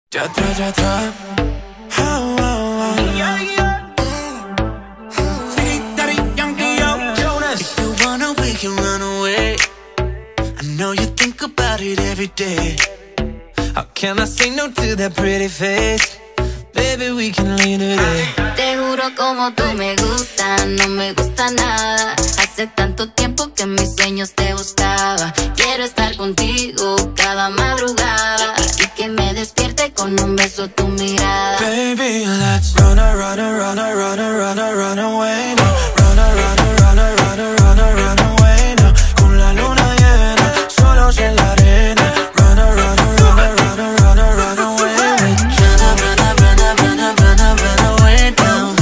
Ya atrás, ya atrás. Oh, oh, oh. If you wanna, we can run away. I know you think about it every day. How can I say no to that pretty face? Baby, we can leave today. Te juro como tú me gustas, no me gusta nada. Hace tanto tiempo que en mis sueños te buscaba. Quiero estar contigo cada madrugada y que me despierte con un beso tu mirada. Baby, let's run, run, run, run, run, run away now. Run, run, run, run, run, run away now. Con la luna llena, solos en la arena. Run, run, run, run, run, run away. Run away now.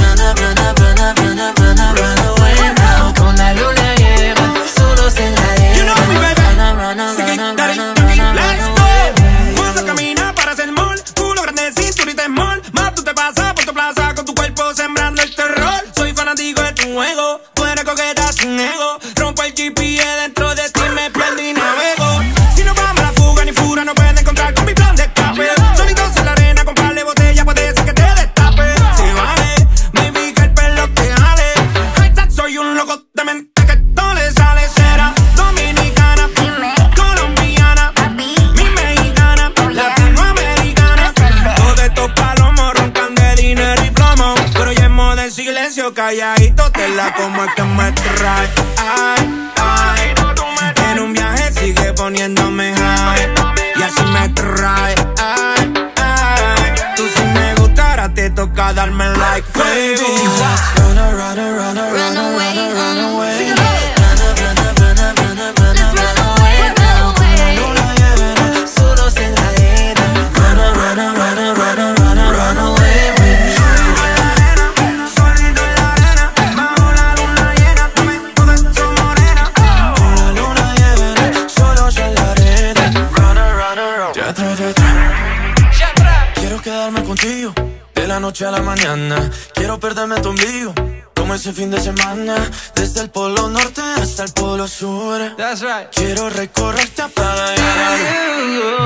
Run away now. Con la luna llena, solos en la arena. You know me, baby. Let's go. Cuando camina para hacer mall, culo grande, cinturita small. Más tú te pasas por tu plaza con tu cuerpo sembrando el terror. Soy fanático de tu juego, tú eres coqueta sin ego. Rompo el GPS dentro de ti, me pierdo y navego. Si no vamos a la fuga ni fura, no puedes encontrar con mi plan de escape. Solitos en la arena, con par de botella, puede ser que te destape. Si vale, baby, que el pelo te jale. Soy un loco de mente que todo le sale. Será dominicana, colombiana, mi mexicana, latinoamericana. Todos estos palomos roncan de dinero y plomo, pero yo en modo en silencio, calladito te la como es que me trae. Ay, ay, en un viaje sigue poniéndome high y así me trae. Ay, ay, tú si me gusta, ahora te toca darme like, baby. Run, run, run, Run away, run away. Let's run away, run away. Solos en la arena. Run, run, run, run, run away. Solito en la arena, bajo la luna llena, dame todo eso morena. Con la luna llena, solos en la arena. Run. Ya atrás, ya atrás. Quiero quedarme contigo de la noche a la mañana. Quiero perderme tu ombligo como ese fin de semana. Desde el polo norte hasta el polo sur. That's right. Quiero recorrerte para llegar a